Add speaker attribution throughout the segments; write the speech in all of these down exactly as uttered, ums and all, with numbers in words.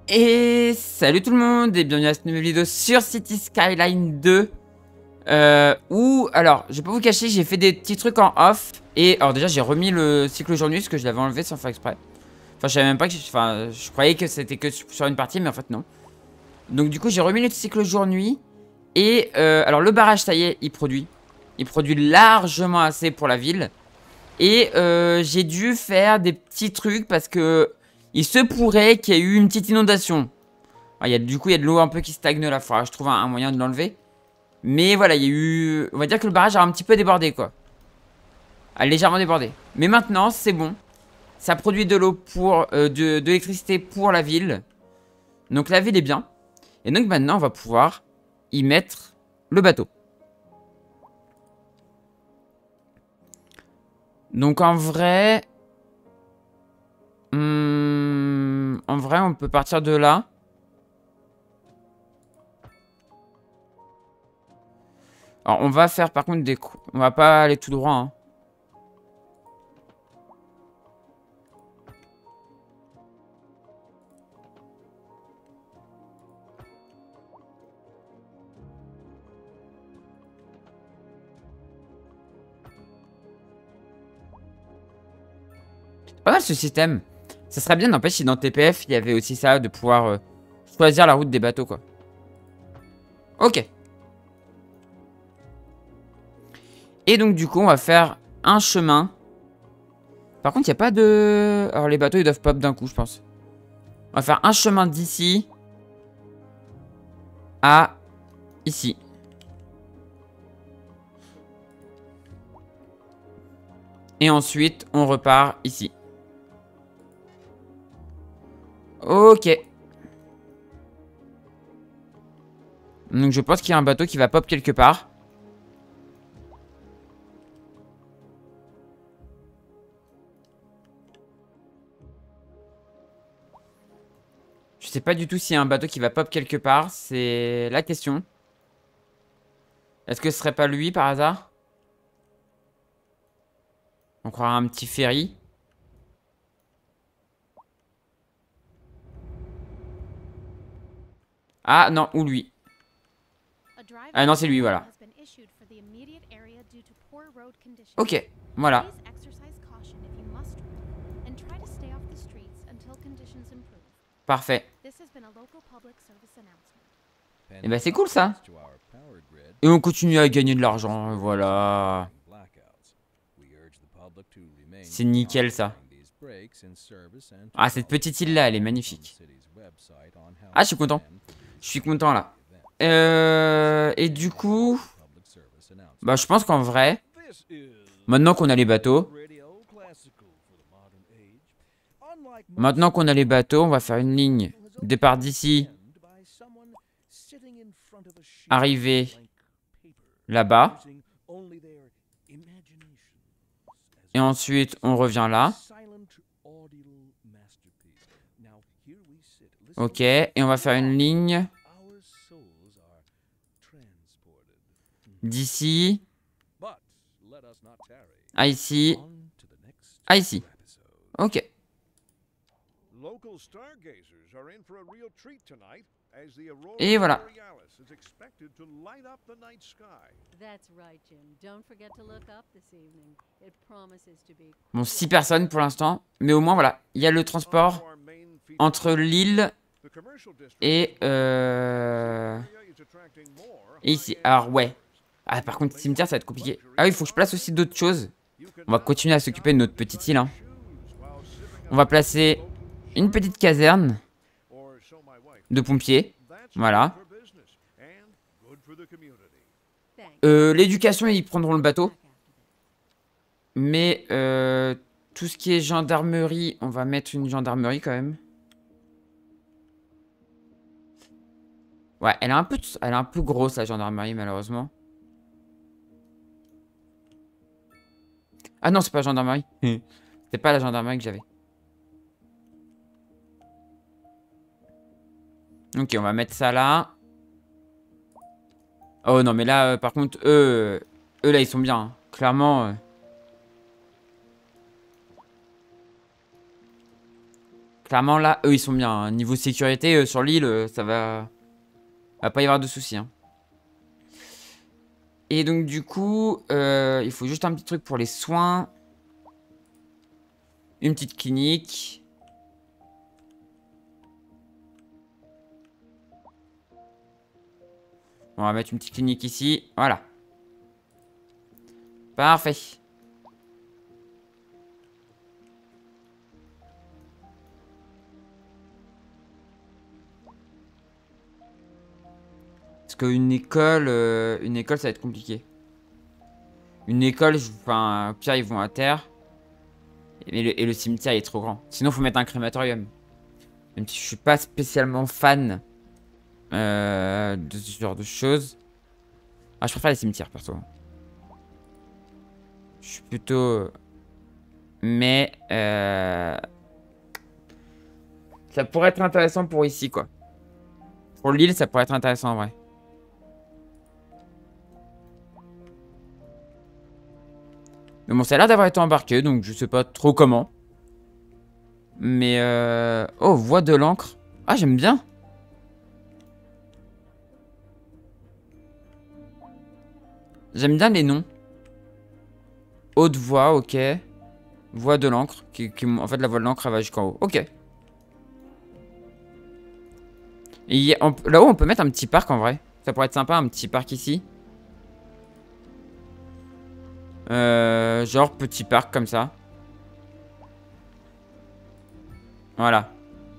Speaker 1: Et salut tout le monde et bienvenue à cette nouvelle vidéo sur City Skyline deux. Euh, où, alors, je vais pas vous cacher, j'ai fait des petits trucs en off. Et alors déjà j'ai remis le cycle jour-nuit parce que je l'avais enlevé sans faire exprès. Enfin je savais même pas que, je, enfin je croyais que c'était que sur une partie mais en fait non. Donc du coup j'ai remis le cycle jour-nuit. Et euh, alors le barrage ça y est, il produit. Il produit largement assez pour la ville. Et euh, j'ai dû faire des petits trucs parce que il se pourrait qu'il y ait eu une petite inondation. Ah, il y a, du coup, il y a de l'eau un peu qui stagne là. Il faudra que je trouve un, un moyen de l'enlever. Mais voilà, il y a eu... On va dire que le barrage a un petit peu débordé, quoi. A légèrement débordé. Mais maintenant, c'est bon. Ça produit de l'eau pour... Euh, de, de l'électricité pour la ville. Donc la ville est bien. Et donc maintenant, on va pouvoir y mettre le bateau. Donc en vrai... Hum, en vrai, on peut partir de là. Alors, on va faire par contre des... On va pas aller tout droit, hein. C'est pas mal ce système. Ça serait bien, n'empêche, si dans T P F, il y avait aussi ça, de pouvoir euh, choisir la route des bateaux, quoi. Ok. Et donc, du coup, on va faire un chemin. Par contre, il n'y a pas de... Alors, les bateaux, ils doivent pop d'un coup, je pense. On va faire un chemin d'ici à ici. Et ensuite, on repart ici. Ok. Donc, je pense qu'il y a un bateau qui va pop quelque part. Je sais pas du tout s'il y a un bateau qui va pop quelque part. C'est la question. Est-ce que ce serait pas lui par hasard? On croirait un petit ferry. Ah non, ou lui. Ah non, c'est lui, voilà. Ok, voilà. Parfait. Et bah c'est cool ça. Et on continue à gagner de l'argent, voilà. C'est nickel ça. Ah, cette petite île là, elle est magnifique. Ah, je suis content. Je suis content là. Euh, et du coup... Bah je pense qu'en vrai... Maintenant qu'on a les bateaux... Maintenant qu'on a les bateaux, on va faire une ligne. Départ d'ici. Arriver là-bas. Et ensuite, on revient là. Ok, et on va faire une ligne. D'ici. À ici. À ici. Ok. Et voilà. Bon, six personnes pour l'instant. Mais au moins, voilà. Il y a le transport entre l'île et... Euh... Et ici. Alors, ouais. Ah, par contre, cimetière, ça va être compliqué. Ah oui, il faut que je place aussi d'autres choses. On va continuer à s'occuper de notre petite île. Hein. On va placer une petite caserne de pompiers. Voilà. Euh, L'éducation, ils prendront le bateau. Mais euh, tout ce qui est gendarmerie, on va mettre une gendarmerie quand même. Ouais, elle est un peu, elle est un peu grosse la gendarmerie malheureusement. Ah non, c'est pas la gendarmerie. C'est pas la gendarmerie que j'avais. Ok, on va mettre ça là. Oh non, mais là, euh, par contre, eux, eux là, ils sont bien. Hein. Clairement. Euh... clairement, là, eux, ils sont bien. Hein. Niveau sécurité, euh, sur l'île, euh, ça va... va pas y avoir de soucis. Hein. Et donc, du coup, euh, il faut juste un petit truc pour les soins. Une petite clinique. On va mettre une petite clinique ici. Voilà. Parfait. Parce qu'une école, euh, une école, ça va être compliqué. Une école, je- enfin, au pire, ils vont à terre. Et le, et le cimetière il est trop grand. Sinon, faut mettre un crématorium. Même si je suis pas spécialement fan euh, de ce genre de choses. Ah, je préfère les cimetières, perso. Je suis plutôt... Mais... Euh... Ça pourrait être intéressant pour ici, quoi. Pour l'île, ça pourrait être intéressant, en vrai. Mais bon, ça a l'air d'avoir été embarqué, donc je sais pas trop comment. Mais... Euh... Oh, voie de l'encre. Ah, j'aime bien. J'aime bien les noms. Haute voie, ok. Voie de l'encre. Qui, qui, en fait, la voie de l'encre, elle va jusqu'en haut. Ok. Là-haut, on peut mettre un petit parc, en vrai. Ça pourrait être sympa, un petit parc ici. Euh, genre petit parc, comme ça. Voilà.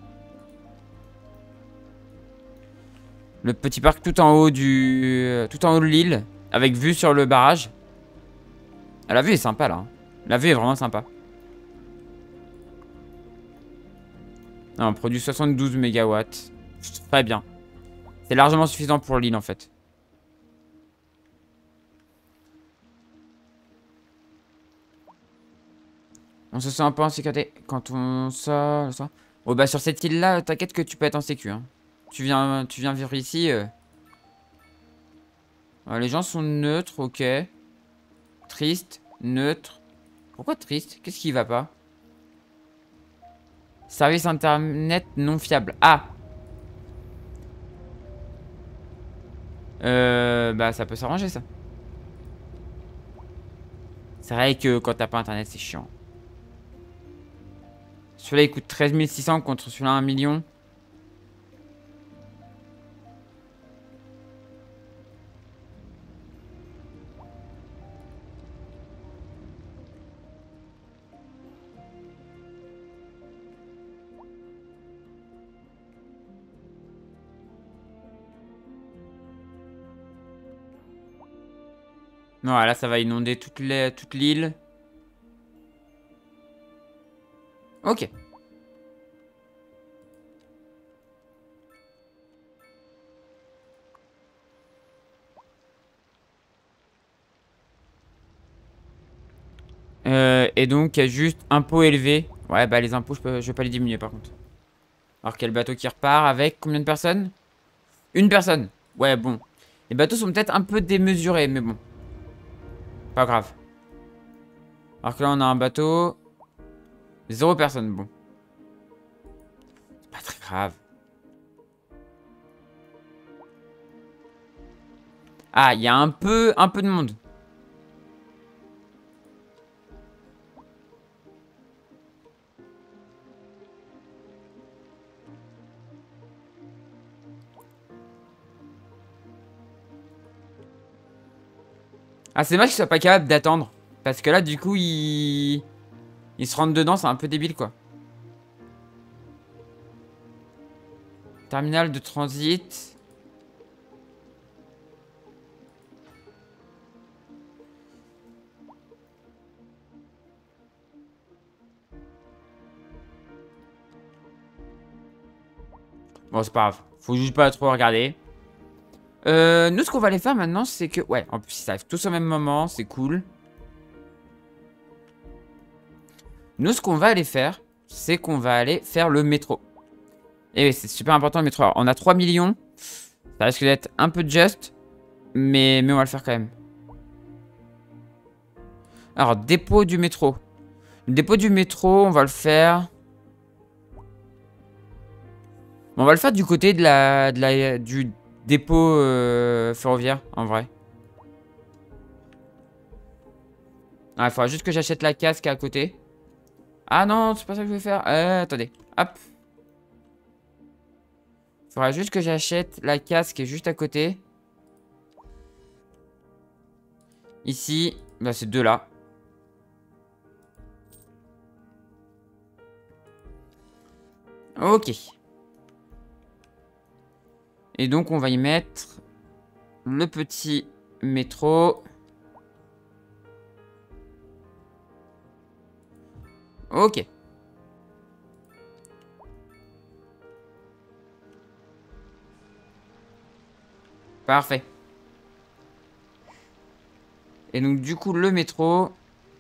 Speaker 1: Le petit parc tout en haut du... Tout en haut de l'île. Avec vue sur le barrage. Ah, la vue est sympa, là. Hein. La vue est vraiment sympa. Non, on produit soixante-douze mégawatts. Très bien. C'est largement suffisant pour l'île, en fait. On se sent un peu en sécurité quand on sort. sort. Oh, bah, sur cette île-là, t'inquiète que tu peux être en sécu. Hein. Tu viens, tu viens vivre ici. Euh... Alors, les gens sont neutres, ok. Triste, neutre. Pourquoi triste? Qu'est-ce qui va pas? Service internet non fiable. Ah! Euh, bah, ça peut s'arranger, ça. C'est vrai que quand t'as pas internet, c'est chiant. Celui-là, il coûte treize mille six cents contre celui-là, un million. Non, là, ça va inonder toute l'île. Toute l'île. Ok. Euh, et donc, il y a juste impôts élevés. Ouais, bah les impôts, je, peux, je vais pas les diminuer par contre. Alors, quel bateau qui repart avec combien de personnes? Une personne. Ouais, bon. Les bateaux sont peut-être un peu démesurés, mais bon. Pas grave. Alors que là, on a un bateau. Zéro personne, bon. C'est pas très grave. Ah, il y a un peu, un peu de monde. Ah, c'est dommage qu'ils soient pas capables d'attendre. Parce que là, du coup, ils... Ils se rentrent dedans, c'est un peu débile, quoi. Terminal de transit. Bon, c'est pas grave. Faut juste pas trop regarder. Euh, nous, ce qu'on va aller faire maintenant, c'est que... Ouais, en plus, ça arrive tous au même moment, c'est cool. Nous, ce qu'on va aller faire, c'est qu'on va aller faire le métro. Et oui, c'est super important le métro. Alors, on a trois millions. Ça risque d'être un peu juste. Mais, mais on va le faire quand même. Alors, dépôt du métro. Le dépôt du métro, on va le faire... Bon, on va le faire du côté de la, de la, du dépôt euh, ferroviaire, en vrai. Ah, il faudra juste que j'achète la casque à côté. Ah non, c'est pas ça que je vais faire. Euh, attendez. Hop. Il faudra juste que j'achète la casque qui est juste à côté. Ici. Là, c'est deux là. Ok. Et donc, on va y mettre le petit métro. Ok. Parfait. Et donc, du coup, le métro...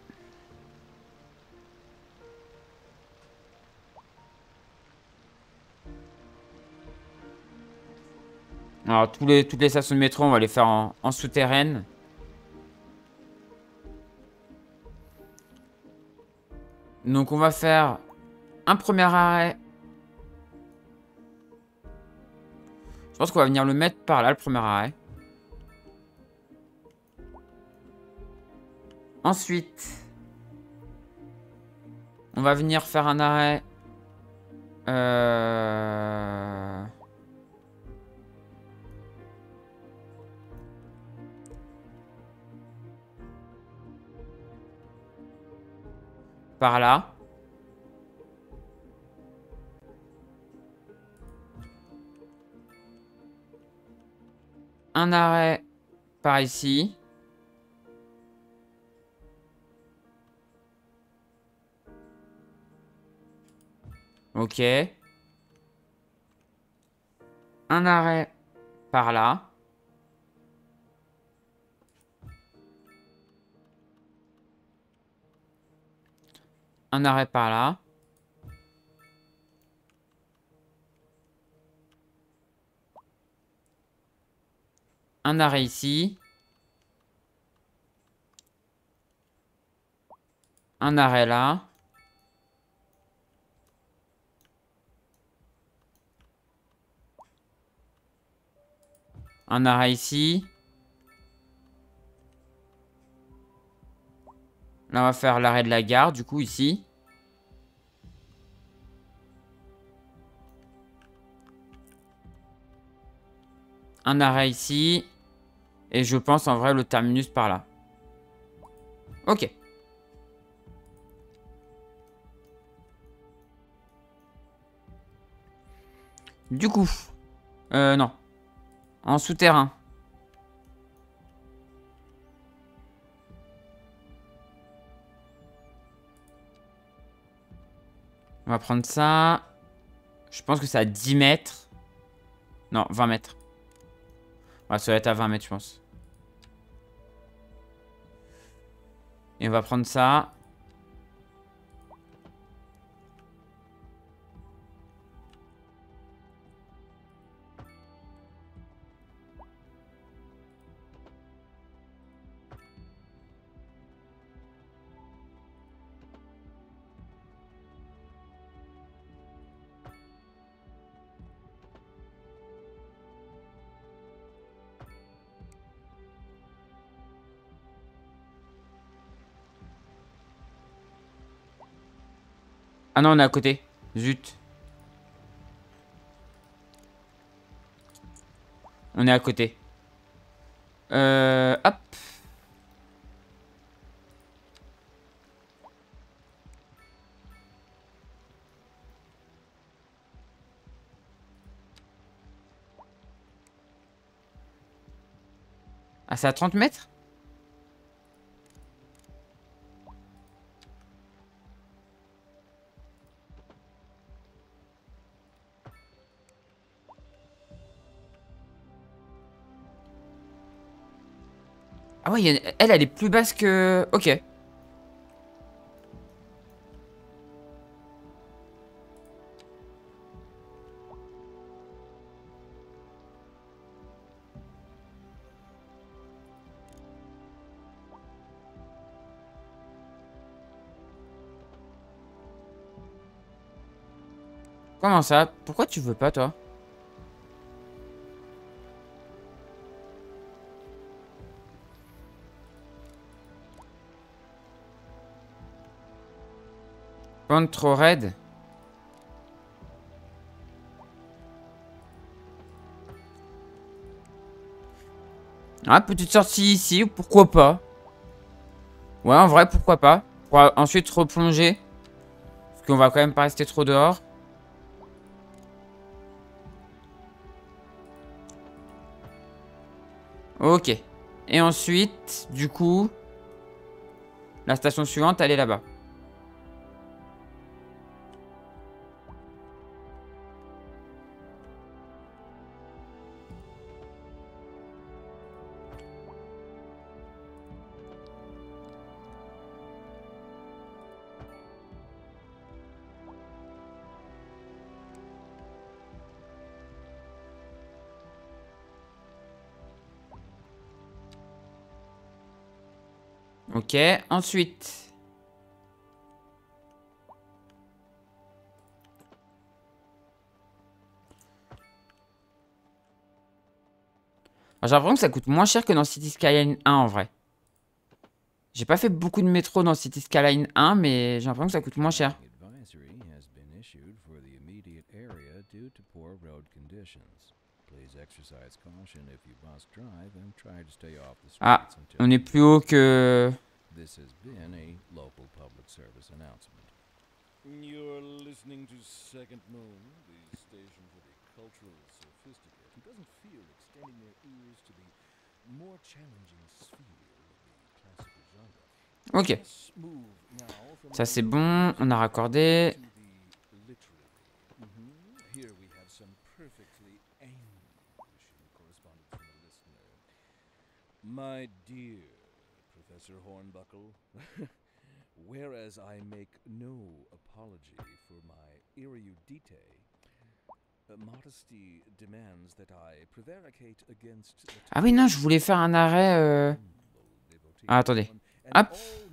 Speaker 1: Alors, tous les, toutes les stations de métro, on va les faire en, en souterraine. Donc, on va faire un premier arrêt. Je pense qu'on va venir le mettre par là, le premier arrêt. Ensuite, on va venir faire un arrêt. Euh... Par là. Un arrêt par ici. Ok. Un arrêt par là. Un arrêt par là. Un arrêt ici. Un arrêt là. Un arrêt ici. Là, on va faire l'arrêt de la gare, du coup, ici. Un arrêt ici. Et je pense, en vrai, le terminus par là. Ok. Du coup. Euh, non. En souterrain. On va prendre ça. Je pense que c'est à dix mètres. Non, vingt mètres. Ouais, ça va être à vingt mètres, je pense. Et on va prendre ça. Ah non, on est à côté. Zut. On est à côté. Euh, hop. Ah, c'est à trente mètres? Ah ouais, il y a- elle, elle est plus basse que... Ok. Comment ça? Pourquoi tu veux pas, toi? pente trop raide. Ah, petite sortie ici, pourquoi pas. Ouais, en vrai, pourquoi pas. Pour ensuite replonger. Parce qu'on va quand même pas rester trop dehors. Ok. Et ensuite, du coup, la station suivante, elle est là-bas. Ok, ensuite. J'ai l'impression que ça coûte moins cher que dans City Skyline un en vrai. J'ai pas fait beaucoup de métro dans City Skyline un, mais j'ai l'impression que ça coûte moins cher. Ah, on est plus haut que...
Speaker 2: You're listening to Second Moon, the station for the cultural sophisticate who doesn't feel extending their ears to the more challenging sphere of the classical genre.
Speaker 1: Ok. Ça c'est bon, on a raccordé.
Speaker 2: Here we have some perfectly English correspondence from a listener. My dear Professor Hornbuckle, whereas I make no apology for my erudite, modesty demands that I prevaricate against.
Speaker 1: Ah oui, non, je voulais faire un arrêt. Euh... Ah, attendez. Hop.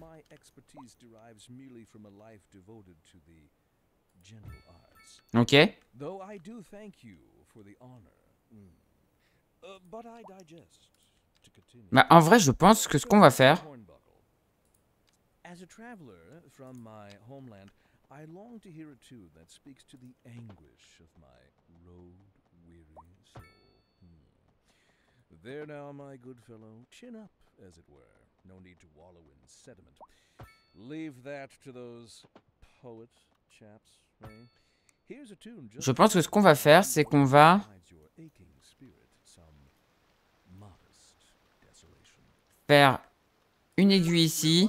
Speaker 1: Ok. Bah, en vrai, je pense que ce qu'on va faire.
Speaker 2: As a traveler from my homeland, I long to hear a tune that speaks to the anguish of my road-weary soul. Hmm. There now, my good fellow, chin up, as it were. No need to wallow in sediment. Leave that to those poet chaps, eh? Here's a tune just
Speaker 1: Je pense que ce qu'on va faire, c'est qu'on va faire une aiguille ici.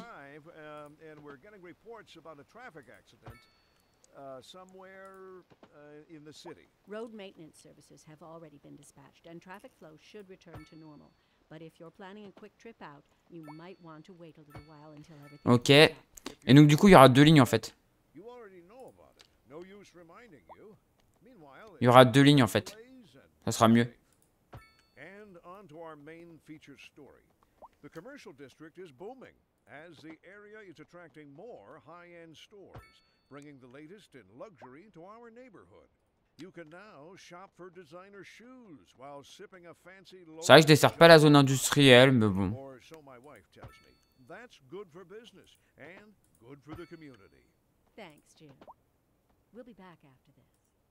Speaker 3: Uh, somewhere uh, in the city.
Speaker 4: Road maintenance services have already been dispatched, and traffic flow should return to normal. But if you're planning a quick trip out, you might want to wait a little while until everything.
Speaker 1: Ok. Et donc du coup, il y aura deux lignes en fait.
Speaker 3: You already know about it. No use reminding you. Meanwhile,
Speaker 1: il y aura deux lignes en fait. Ça sera mieux.
Speaker 3: And on to our main feature story. The commercial district is booming as the area is attracting more high-end stores, bringing the latest in luxury to our neighborhood. You can now shop for designer shoes while sipping a fancy.
Speaker 1: C'est vrai que je dessert pas la zone industrielle, mais bon.
Speaker 3: Or so my wife tells me. That's good for business and good for the community.
Speaker 4: Thanks, Jim. We'll be back after this.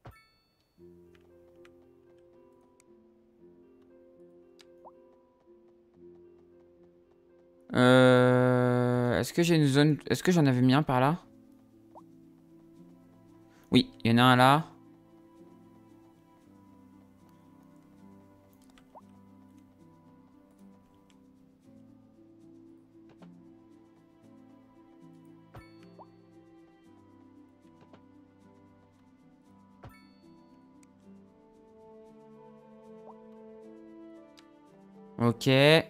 Speaker 1: Euh... Est-ce que j'ai une zone... Est-ce que j'en avais mis un par là? Oui, il y en a un là. Ok. Et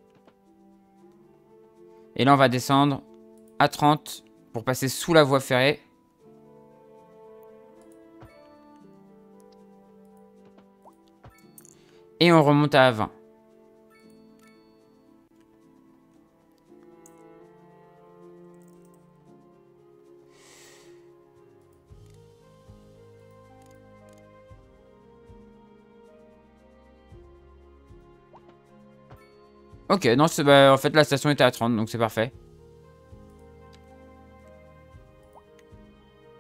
Speaker 1: là, on va descendre à trente pour passer sous la voie ferrée. Et on remonte à vingt. Ok, non, bah, en fait, la station était à trente, donc c'est parfait.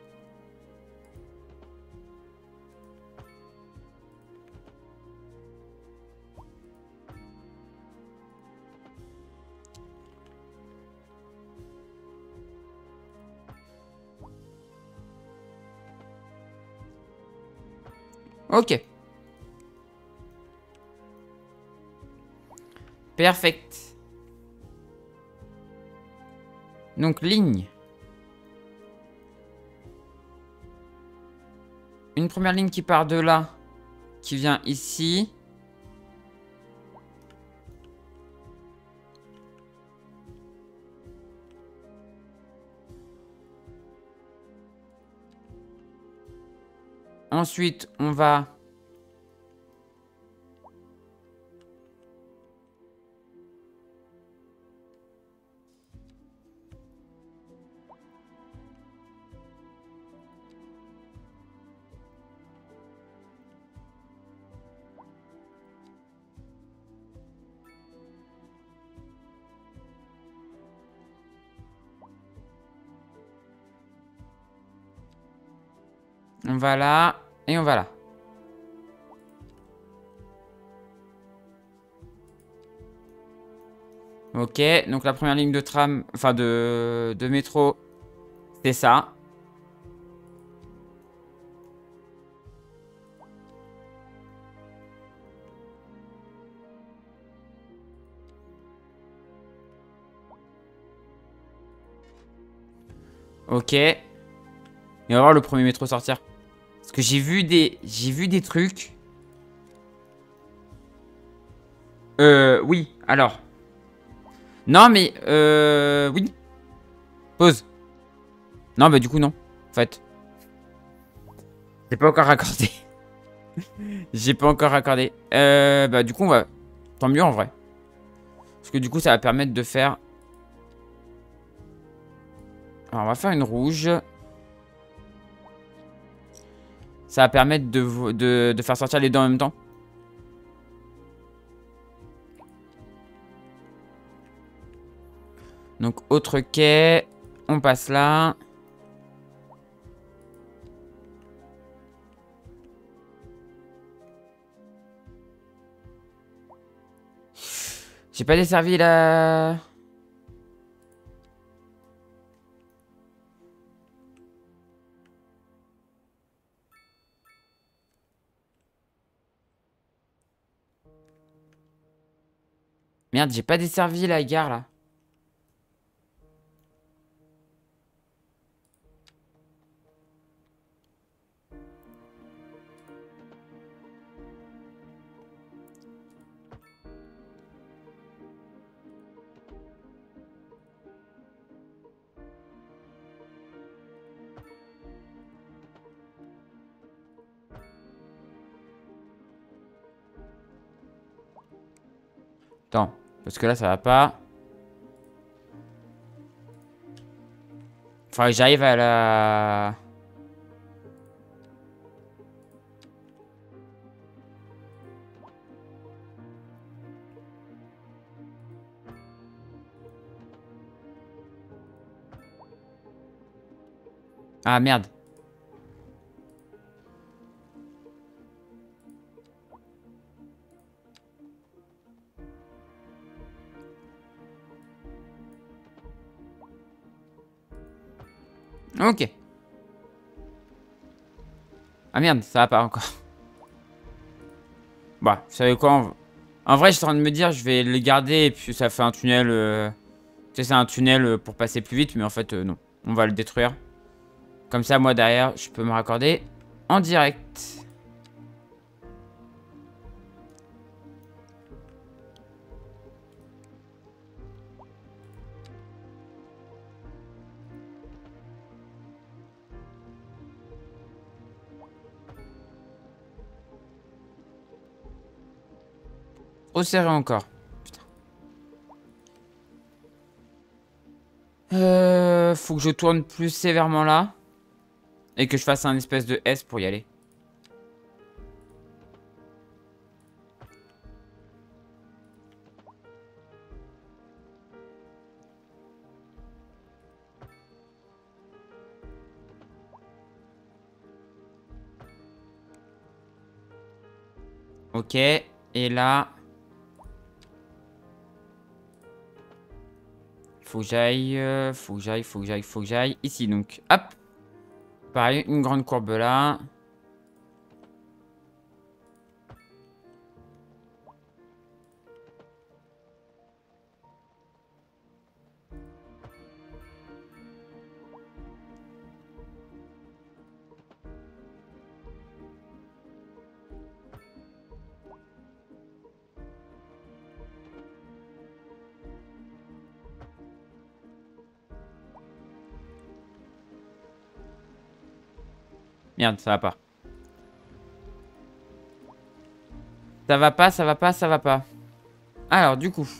Speaker 1: Ok. Perfect. Donc, ligne. Une première ligne qui part de là, qui vient ici. Ensuite, on va... On va là, et on va là. Ok, donc la première ligne de tram, enfin de, de métro, c'est ça. Ok. Et on va voir le premier métro sortir. Parce que j'ai vu des, j'ai vu des trucs. Euh, oui, alors. Non, mais, euh, oui. Pause. Non, bah du coup, non. En fait. J'ai pas encore raccordé. J'ai pas encore raccordé. Euh, bah du coup, on va... Tant mieux, en vrai. Parce que du coup, ça va permettre de faire... Alors, on va faire une rouge. Ça va permettre de, de, de faire sortir les deux en même temps. Donc, autre quai. On passe là. J'ai pas desservi la... Merde, j'ai pas desservi la gare là. Attends, parce que là ça va pas. Faudrait que j'arrive à la... Ah merde. Ok. Ah merde, ça va pas encore. Bah, vous savez quoi, en... en vrai, j'étais en train de me dire, je vais les garder et puis ça fait un tunnel... Euh... Tu sais, c'est un tunnel pour passer plus vite, mais en fait, euh, non. On va le détruire. Comme ça, moi, derrière, je peux me raccorder en direct. Trop serré encore. Putain. Euh, faut que je tourne plus sévèrement là. Et que je fasse un espèce de S pour y aller. Ok. Et là... Faut que j'aille, euh, faut que j'aille, faut que j'aille, faut que j'aille. Ici, donc, hop. Pareil, une grande courbe là. Merde, ça va pas. Ça va pas, ça va pas, ça va pas. Alors, du coup.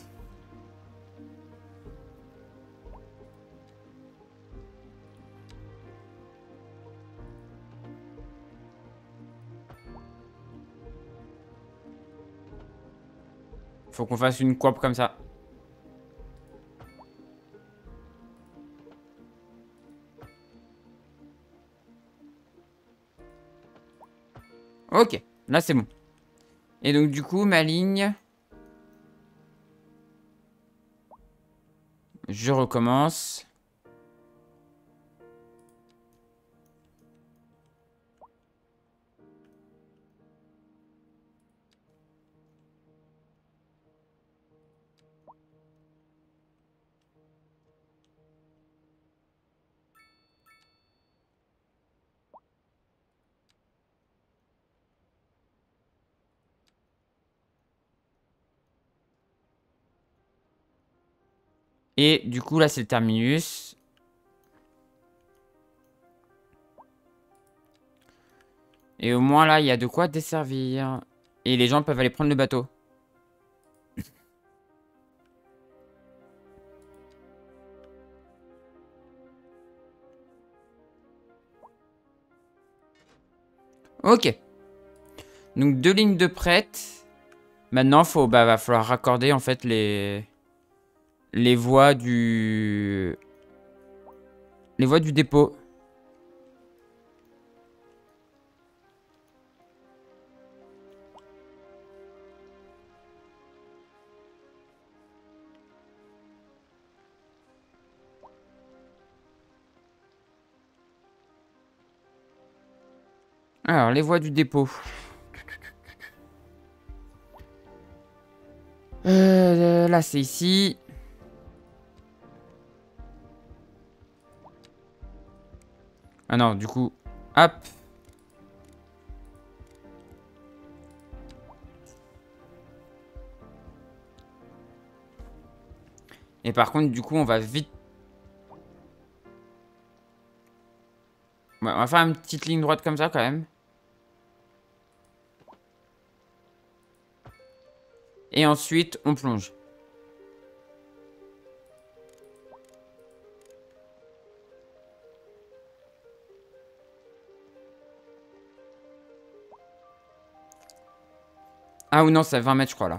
Speaker 1: Faut qu'on fasse une courbe comme ça. Ok, là c'est bon. Et donc du coup, ma ligne... Je recommence. Et du coup, là, c'est le terminus. Et au moins, là, il y a de quoi desservir. Et les gens peuvent aller prendre le bateau. Ok. Donc, deux lignes de prête. Maintenant, faut, bah, va falloir raccorder, en fait, les... Les voies du... Les voies du dépôt. Alors, les voies du dépôt. Euh, là, c'est ici. Ah non, du coup, hop. Et par contre, du coup, on va vite... Ouais, on va faire une petite ligne droite comme ça, quand même. Et ensuite, on plonge. Ah ou non, c'est vingt mètres, je crois, là.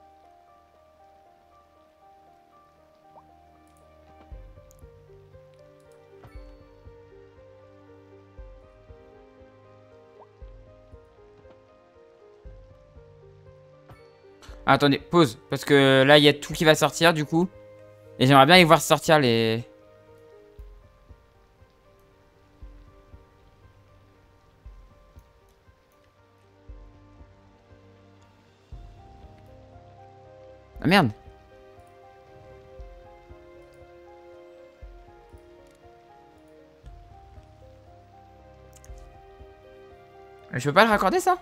Speaker 1: Ah, attendez, pause. Parce que là, il y a tout qui va sortir, du coup. Et j'aimerais bien y voir sortir les... Ah, merde. Je peux pas le raccorder, ça?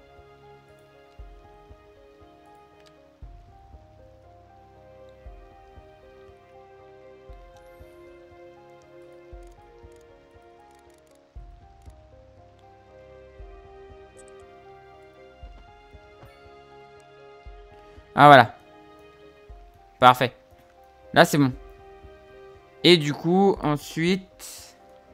Speaker 1: Ah, voilà. Parfait. Là, c'est bon. Et du coup, ensuite...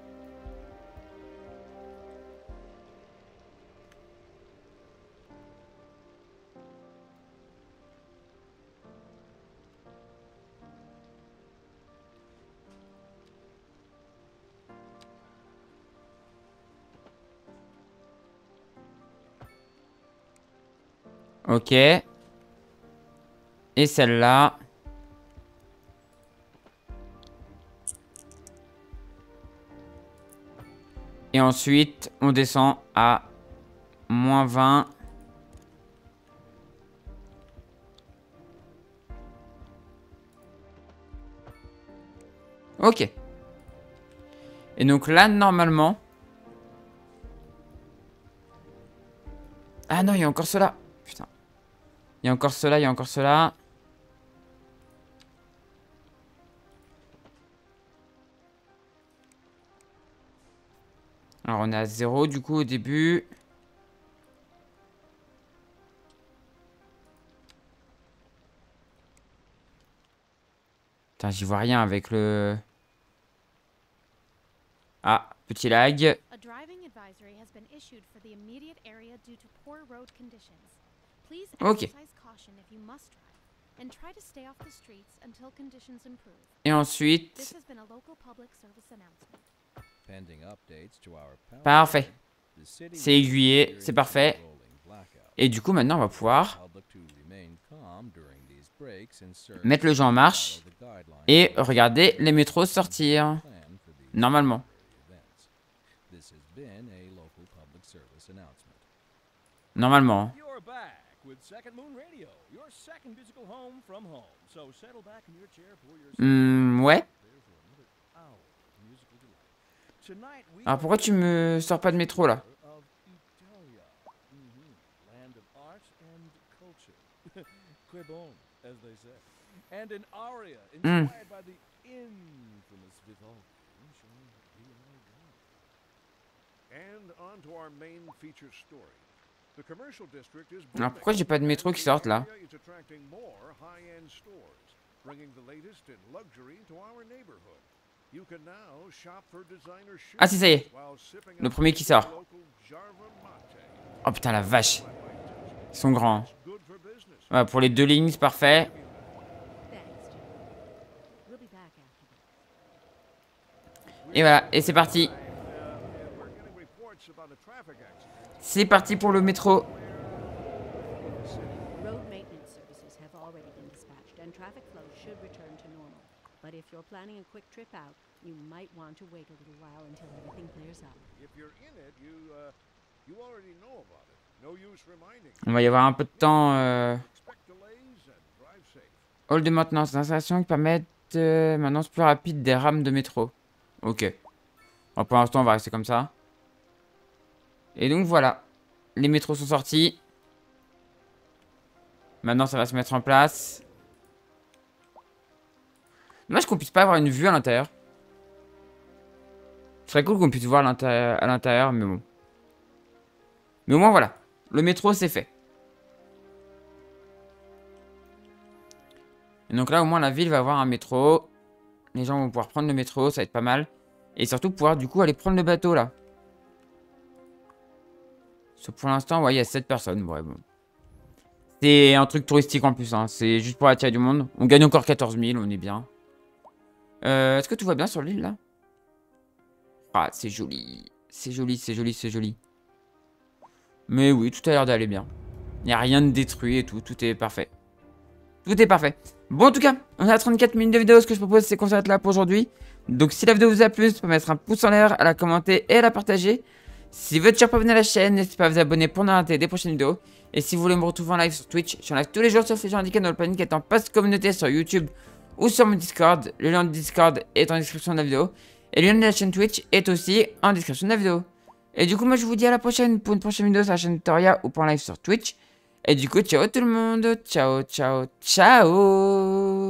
Speaker 1: Ok. Et celle-là. Et ensuite, on descend à moins vingt. Ok. Et donc là, normalement... Ah non, il y a encore cela. Putain. Il y a encore cela, il y a encore cela. Alors Alors, on est à zéro du coup au début. Putain, j'y vois rien avec le... Ah, petit lag.
Speaker 5: A driving advisory has been issued for the immediate area due to poor road conditions. Please
Speaker 1: Ok.
Speaker 5: exercise caution if you must drive and try to stay off the streets until conditions improve.
Speaker 1: Et ensuite...
Speaker 5: This has been a local public service announcement.
Speaker 2: Pending updates to our power
Speaker 1: Parfait.
Speaker 2: grid, the city
Speaker 1: C'est
Speaker 2: will
Speaker 1: aiguillé,
Speaker 2: experience
Speaker 1: c'est parfait.
Speaker 2: a rolling blackout.
Speaker 1: Et du coup, maintenant, on va pouvoir
Speaker 2: Public to remain calm during these breaks and serve
Speaker 1: mettre le jeu en marche
Speaker 2: follow the guidelines
Speaker 1: et
Speaker 2: of
Speaker 1: regarder les métros sortir.
Speaker 2: plan for these
Speaker 1: Normalement.
Speaker 2: events. This has been a local public service announcement.
Speaker 1: Normalement.
Speaker 2: You're back with Second Moon Radio, your second musical home from home. So settle back in your chair, pour yourself.
Speaker 1: Hmm, ouais.
Speaker 2: There for another hour of musical delight. Tonight we
Speaker 1: Alors, pourquoi tu me sors pas de métro, là?
Speaker 2: of Italia. Mhm. Land of art and culture. Que bon, as they say. And an aria
Speaker 1: Mm.
Speaker 2: inspired by the infamous Vivaldi. showing the Allegro.
Speaker 3: And on to our main feature story. The commercial district is
Speaker 1: Alors,
Speaker 3: booming,
Speaker 1: pourquoi j'ai pas de métro
Speaker 3: and
Speaker 1: qui
Speaker 3: the
Speaker 1: sortent, là?
Speaker 3: area is attracting more high-end stores, bringing the latest in luxury to our neighborhood. You can now shop for designer shoes
Speaker 1: Ah si, ça y est.
Speaker 3: while sipping
Speaker 1: Le
Speaker 3: a
Speaker 1: premier qui sort.
Speaker 3: local Jarva mate.
Speaker 1: Oh putain, la vache. Ils sont grands. hein.
Speaker 3: Good for business.
Speaker 1: Voilà, pour les deux lignes, c'est parfait.
Speaker 4: Thanks, Jim. We'll be back after this.
Speaker 1: Et voilà, et c'est parti.
Speaker 3: Uh, we're getting reports about a traffic accident.
Speaker 1: C'est parti pour le métro.
Speaker 4: Road maintenance services have already been dispatched, and traffic flow should return to normal. But if you're planning a quick trip out, you might want to wait a little while until everything clears up.
Speaker 3: If you're in it, you uh, you already know about it. No use reminding.
Speaker 1: On va y avoir un peu de temps. Euh...
Speaker 3: Expect delays and drive safe.
Speaker 1: Hall de maintenance, d'installation qui permettent euh, maintenance plus rapide des rames de métro. Ok. Bon, pour l'instant, on va rester comme ça. Et donc voilà. Les métros sont sortis. Maintenant, ça va se mettre en place. Dommage qu'on puisse pas avoir une vue à l'intérieur. Ce serait cool qu'on puisse voir à l'intérieur, à l'intérieur, mais bon. Mais au moins, voilà. Le métro, c'est fait. Et donc là, au moins, la ville va avoir un métro. Les gens vont pouvoir prendre le métro, ça va être pas mal. Et surtout, pouvoir du coup aller prendre le bateau, là. Sauf pour l'instant, ouais, il y a sept personnes. Ouais, bon. C'est un truc touristique en plus, hein. C'est juste pour attirer du monde. On gagne encore quatorze mille, on est bien. Euh, Est-ce que tout va bien sur l'île, là? Ah, c'est joli. C'est joli, c'est joli, c'est joli. Mais oui, tout a l'air d'aller bien. Il n'y a rien de détruit et tout. Tout est parfait. Tout est parfait. Bon, en tout cas, on a trente-quatre minutes de vidéo. Ce que je propose, c'est qu'on s'arrête là pour aujourd'hui. Donc, si la vidéo vous a plu, vous pouvez mettre un pouce en l'air, à la commenter et à la partager. Si vous êtes toujours pas abonné à la chaîne, n'hésitez pas à vous abonner pour ne pas rater des prochaines vidéos. Et si vous voulez me retrouver en live sur Twitch, je suis en live tous les jours sur Facebook indiqué dans le planning qui est en post communauté sur YouTube ou sur mon Discord. Le lien de Discord est en description de la vidéo. Et le lien de la chaîne Twitch est aussi en description de la vidéo. Et du coup, moi je vous dis à la prochaine pour une prochaine vidéo sur la chaîne Toria ou pour un live sur Twitch. Et du coup, ciao tout le monde. Ciao, ciao, ciao.